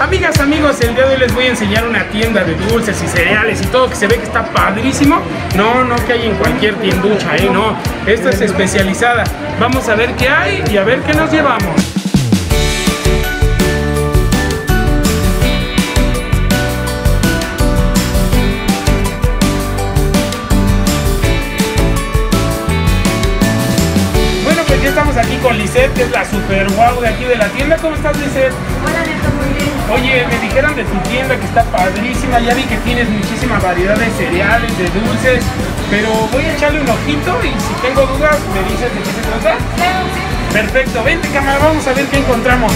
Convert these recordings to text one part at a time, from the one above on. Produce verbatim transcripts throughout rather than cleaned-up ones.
Amigas, amigos, el día de hoy les voy a enseñar una tienda de dulces y cereales y todo que se ve que está padrísimo. No, no que hay en cualquier tienducha, eh, no. Esta es especializada. Vamos a ver qué hay y a ver qué nos llevamos. Ya estamos aquí con Lisette, que es la super guau de aquí de la tienda. ¿Cómo estás, Lisette? Hola, Neto, muy bien. Oye, me dijeron de tu tienda que está padrísima. Ya vi que tienes muchísima variedad de cereales, de dulces. Pero voy a echarle un ojito y si tengo dudas, ¿me dices de qué se trata? Claro, sí. Perfecto, vente, cámara, vamos a ver qué encontramos.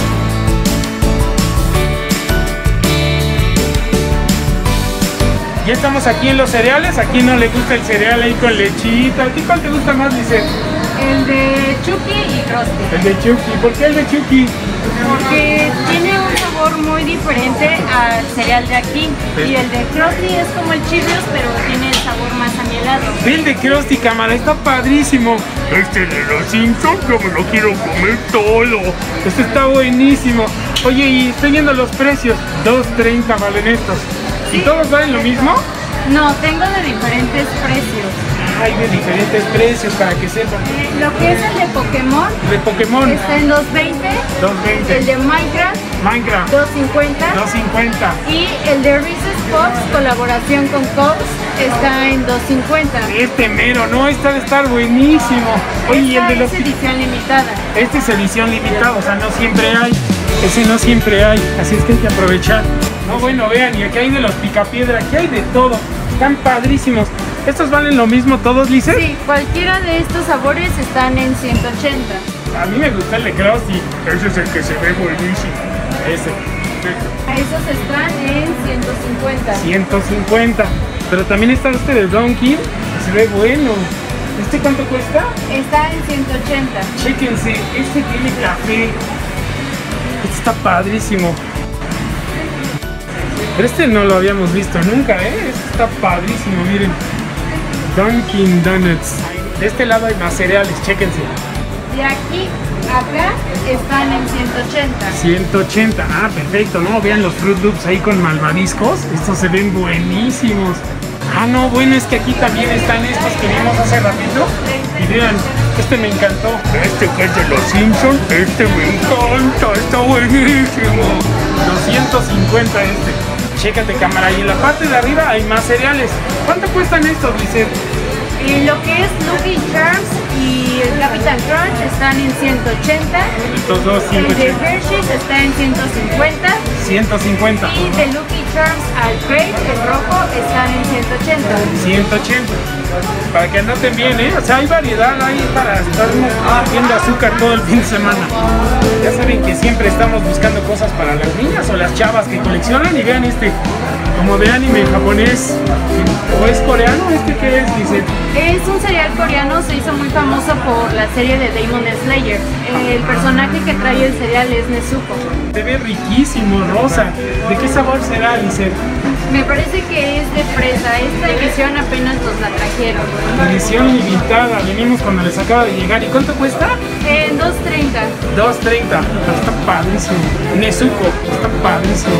Ya estamos aquí en los cereales. ¿A quién no le gusta el cereal ahí con lechita? ¿A ti cuál te gusta más, Lisette? El de Chucky y Krusty. El de Chucky. ¿Por qué el de Chucky? Porque tiene un sabor muy diferente al cereal de aquí. ¿Sí? Y el de Krusty es como el Cheerios, pero tiene el sabor más amielado. El de Krusty, cámara, está padrísimo. Este de los Simpsons, yo me lo quiero comer todo. Este está buenísimo. Oye, y estoy viendo los precios. dos treinta valen estos. ¿Y ¿Sí? todos valen lo mismo? No, tengo de diferentes precios. Hay de diferentes precios para que sepan. Eh, lo que es el de Pokémon De Pokémon, está en dos veinte. dos veinte. El de Minecraft, Minecraft, dos cincuenta. dos cincuenta. Y el de Reese's Puffs, colaboración con Coast, está en dos cincuenta. Este mero, no, este de estar buenísimo. Oye, y el Esta de los... es edición limitada. Este es edición limitada, o sea, no siempre hay. Ese no siempre hay, así es que hay que aprovechar. No, bueno, vean, y aquí hay de los picapiedra, aquí hay de todo. Están padrísimos. ¿Estos valen lo mismo todos, Lisette? Sí, cualquiera de estos sabores están en ciento ochenta. A mí me gusta el de Krusty. Ese es el que se ve buenísimo. Ese. Esos están en ciento cincuenta. ciento cincuenta. Pero también está este de Donkey, que se ve bueno. ¿Este cuánto cuesta? Está en ciento ochenta. Chéquense, este tiene café. Este está padrísimo. Pero este no lo habíamos visto nunca, ¿eh? Este está padrísimo, miren. Dunkin' Donuts. De este lado hay más cereales, chéquense. De aquí a acá están en ciento ochenta. ciento ochenta, ah, perfecto, ¿no? Vean los Fruit Loops ahí con malvaviscos. Estos se ven buenísimos. Ah, no, bueno, es que aquí también están estos que vimos hace ratito. Y vean, este me encantó. Este que es de los Simpsons, este me encanta, está buenísimo. doscientos cincuenta este. Chécate, cámara, y en la parte de arriba hay más cereales. ¿Cuánto cuestan estos, Lisette? Y lo que es Lucky Charms y el Captain Crunch están en ciento ochenta. Estos dos, El ciento de ochenta. Hershey's está en ciento cincuenta. ciento cincuenta. Y de Lucky Charms al Crate, el rojo, están en ciento ochenta. ciento ochenta. Para que anoten bien, ¿eh? O sea, hay variedad ahí para estarnos haciendo azúcar todo el fin de semana. Ya saben que siempre estamos buscando cosas para las niñas o las chavas que coleccionan. Y vean este, como de anime japonés. ¿O es coreano? ¿Este qué es, Lisette? Es un cereal coreano, se hizo muy famoso por la serie de Demon Slayer. El personaje que trae el cereal es Nezuko. Se ve riquísimo, rosa. ¿De qué sabor será, Lisette? Me parece que es de fresa. Esta edición apenas nos la trajeron. Edición limitada, venimos cuando les acaba de llegar. ¿Y cuánto cuesta? En dos treinta. dos treinta. Está padrísimo. Nezuko, está padrísimo.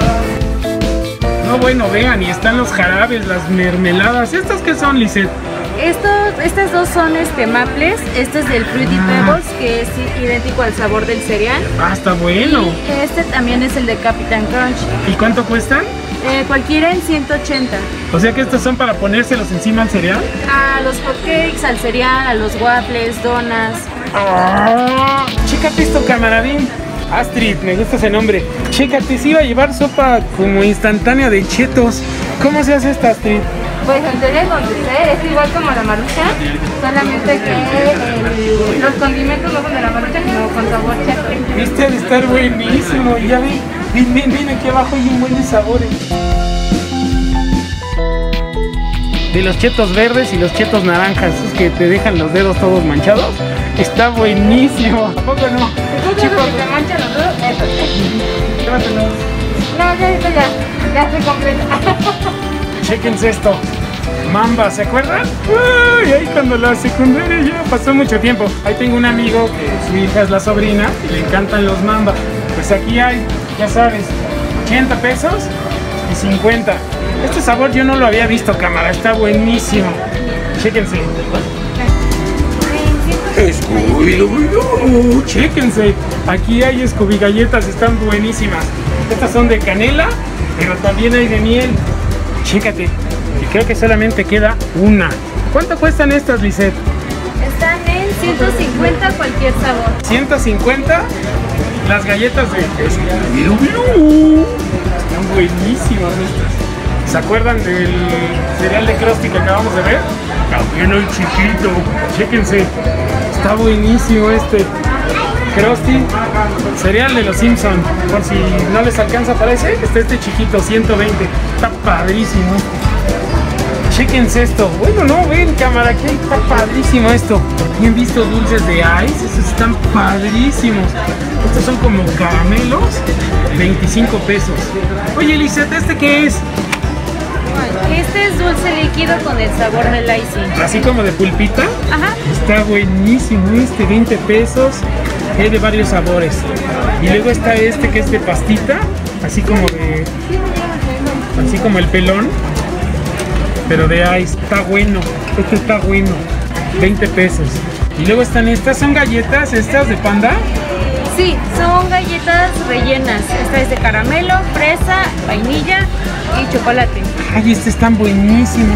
No, bueno, vean, y están los jarabes, las mermeladas. ¿Estas qué son, Lisette? Estos, estas dos son este maples. Este es del Fruity Ah. Pebbles, que es idéntico al sabor del cereal. Ah, está bueno. Y este también es el de Captain Crunch. ¿Y cuánto cuestan? Eh, cualquiera en ciento ochenta. O sea que estos son para ponérselos encima al cereal. A los hotcakes, al cereal, a los waffles, donas. ¡Ah! Chécate esto, camaradín. Astrid, me gusta ese nombre. Chécate, se iba a llevar sopa como instantánea de chetos. ¿Cómo se hace esta, Astrid? Pues en teoría con usted es igual como la maruchan, solamente que el- los condimentos no son de la maruchan, sino con sabor cheto. Este ha de estar buenísimo. Ya ven, ven, ven, ven, aquí abajo hay un buen de sabores. De los chetos verdes y los chetos naranjas, esos que te dejan los dedos todos manchados. Está buenísimo. ¿A poco no? Chicos, que te manchan los dedos, eso sí. Llévatelos. No, ya, esto ya, ya estoy completa. Chéquense esto. Mamba, ¿se acuerdan? Uy, ahí cuando la secundaria ya pasó mucho tiempo. Ahí tengo un amigo que su hija es la sobrina y le encantan los Mamba. Pues aquí hay, ya sabes, ochenta pesos y cincuenta. Este sabor yo no lo había visto, cámara, está buenísimo. Chéquense. Scooby-Doo, chéquense. Aquí hay Scooby galletas, están buenísimas. Estas son de canela, pero también hay de miel. Chécate. Y creo que solamente queda una. ¿Cuánto cuestan estas, Lisette? Están en ciento cincuenta cualquier sabor. ciento cincuenta las galletas de Scooby-Doo. Están buenísimas estas. ¿Se acuerdan del cereal de Krusty que acabamos de ver? También el chiquito. Chéquense. Está buenísimo este Krusty, cereal de los Simpsons. Por si no les alcanza, parece, está este chiquito, ciento veinte. Está padrísimo. Chéquense esto. Bueno, no, ven, cámara, que está padrísimo esto. ¿Han visto dulces de ice? Esos están padrísimos. Estos son como caramelos, veinticinco pesos. Oye, Lisette, ¿este qué es? Este es dulce líquido con el sabor del icing. Así como de pulpita. Ajá. Está buenísimo este, veinte pesos. Hay de varios sabores. Y luego está este que es de pastita, así como de... así como el pelón, pero de ice. Está bueno. Este está bueno. veinte pesos. Y luego están estas, son galletas, estas de Panda. Sí, son galletas rellenas. Esta es de caramelo, fresa, vainilla y chocolate. Ay, estas están buenísimas.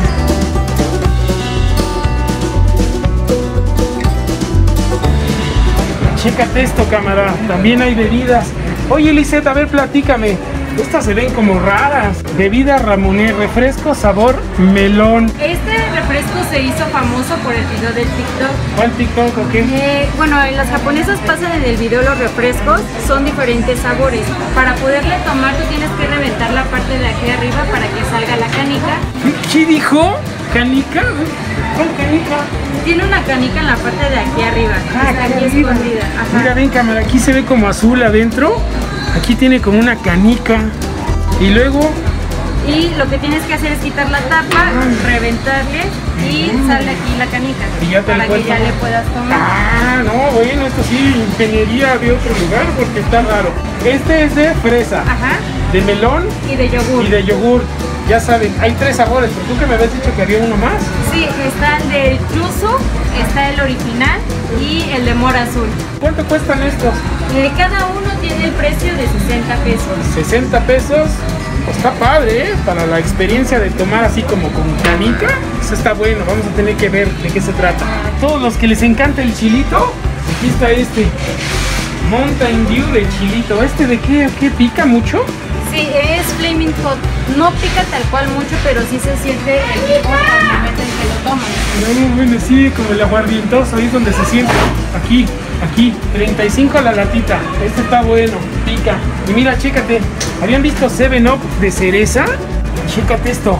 Chécate esto, cámara. También hay bebidas. Oye, Lisette, a ver, platícame. Estas se ven como raras. Bebida Ramonet, refresco sabor melón. Este refresco se hizo famoso por el video del TikTok. ¿Cuál TikTok o qué? Eh, bueno, las japonesas pasan en el video los refrescos, son diferentes sabores. Para poderle tomar tú tienes que reventar la parte de aquí arriba para que salga la canica. ¿Qué dijo? ¿Canica? ¿Cuál canica? Tiene una canica en la parte de aquí arriba. Ah, está aquí arriba. escondida. Ajá. Mira, ven, cámara, aquí se ve como azul adentro. Aquí tiene como una canica. Y luego... Y lo que tienes que hacer es quitar la tapa, reventarle y sale aquí la canica. Y ya te para la que ya le puedas tomar. Ah, no, bueno, esto sí, ingeniería de otro lugar porque está raro. Este es de fresa, Ajá. de melón Y de yogur. y de yogur. Ya saben, hay tres sabores, pero tú que me habías dicho que había uno más. Sí, está el del yuzu, está el original y el de mora azul. ¿Cuánto cuestan estos? Eh, cada uno tiene el precio de sesenta pesos. sesenta pesos. Pues está padre, ¿eh? Para la experiencia de tomar así como con canica. Eso está bueno, vamos a tener que ver de qué se trata. Todos los que les encanta el chilito, aquí está este Mountain Dew de chilito. ¿Este de qué? ¿Qué pica mucho? Sí, es Flaming Hot. No pica tal cual mucho, pero sí se siente el picor al momento en que lo toman. No, bueno, sí, como el aguardientoso, ahí es donde se siente. Aquí, aquí, treinta y cinco la latita. Este está bueno, pica. Y mira, chécate, ¿habían visto seven up de cereza? Chécate esto.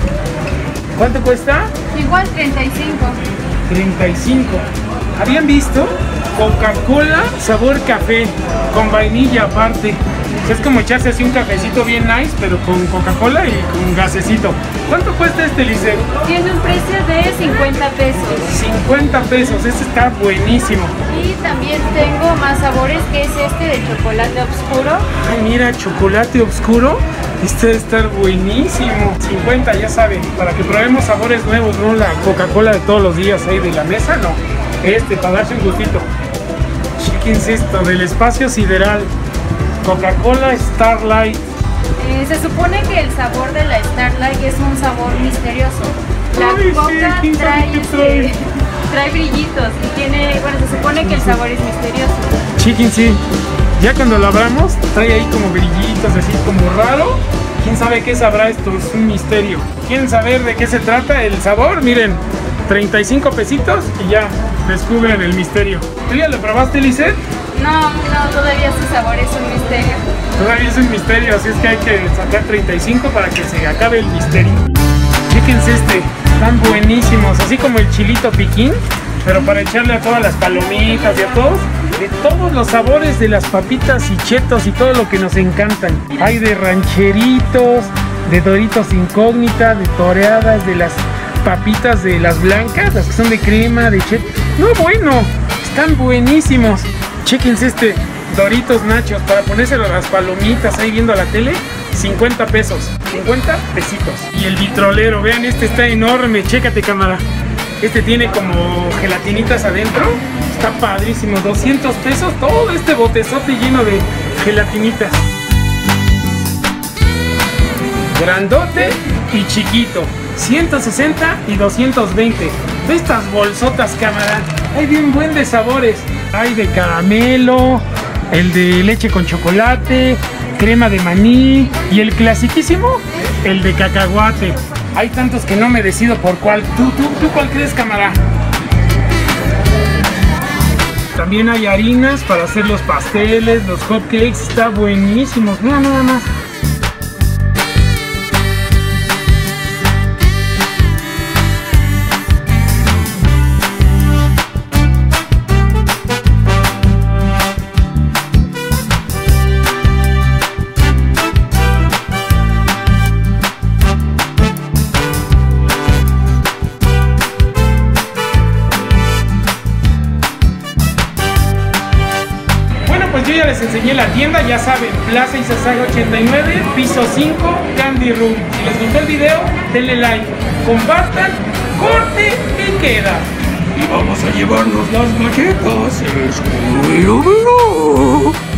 ¿Cuánto cuesta? Igual treinta y cinco. treinta y cinco. ¿Habían visto? Coca-Cola sabor café, con vainilla aparte. Es como echarse así un cafecito bien nice, pero con Coca-Cola y con gasecito. ¿Cuánto cuesta este, Lisette? Tiene un precio de cincuenta pesos. cincuenta pesos, este está buenísimo. Y también tengo más sabores, que es este de chocolate oscuro. Ay, mira, chocolate oscuro. Este debe estar buenísimo. cincuenta, ya saben, para que probemos sabores nuevos, no la Coca-Cola de todos los días ahí de la mesa, no. Este, para darse un gustito. Chéquense esto, del espacio sideral. Coca-Cola Starlight. Eh, se supone que el sabor de la Starlight es un sabor misterioso. La Ay, sí, coca ¿quién sabe trae, qué este, trae? trae brillitos y tiene, bueno, se supone que el sabor es misterioso. Chéquense, ya cuando lo abramos, trae ahí como brillitos, así como raro. ¿Quién sabe qué sabrá esto? Es un misterio. ¿Quieren saber de qué se trata el sabor? Miren, treinta y cinco pesitos y ya descubren el misterio. ¿Tú ya lo probaste, Lisette? No, no, todavía su sabor es un misterio. Todavía es un misterio, así es que hay que sacar treinta y cinco para que se acabe el misterio. Chéquense este, están buenísimos, así como el chilito piquín, pero para echarle a todas las palomitas y a todos, de todos los sabores de las papitas y chetos y todo lo que nos encantan. Hay de rancheritos, de doritos incógnita, de toreadas, de las papitas de las blancas, las que son de crema, de cheto. No, bueno, están buenísimos. Chéquense este Doritos Nachos para ponérselo a las palomitas ahí viendo la tele, cincuenta pesos, cincuenta pesitos. Y el vitrolero, vean, este está enorme, chécate cámara. Este tiene como gelatinitas adentro, está padrísimo, doscientos pesos, todo este botezote lleno de gelatinitas. Grandote y chiquito, ciento sesenta y doscientos veinte. De estas bolsotas, cámara, hay bien buen de sabores. Hay de caramelo, el de leche con chocolate, crema de maní y el clasiquísimo, el de cacahuate. Hay tantos que no me decido por cuál. ¿Tú, tú, tú cuál crees, cámara? También hay harinas para hacer los pasteles, los hot cakes, está buenísimos. Mira nada más. Pues yo ya les enseñé la tienda, ya saben, Plaza Izazaga ochenta y nueve, piso cinco, Candy Room. Si les gustó el video, denle like, compartan, corte y queda. Y vamos a llevarnos las galletas, Scooby-Doo.